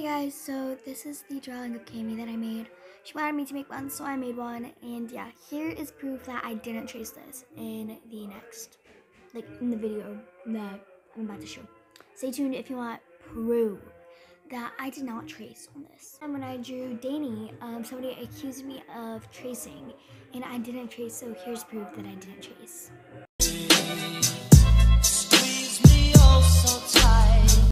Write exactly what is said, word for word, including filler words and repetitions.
Guys, so this is the drawing of Cammy that I made. She wanted me to make one, so I made one, and yeah, here is proof that I didn't trace this in the next, like in the video that I'm about to show. Stay tuned if you want proof that I did not trace on this. And when I drew Danny, um, somebody accused me of tracing, and I didn't trace, so here's proof that I didn't trace.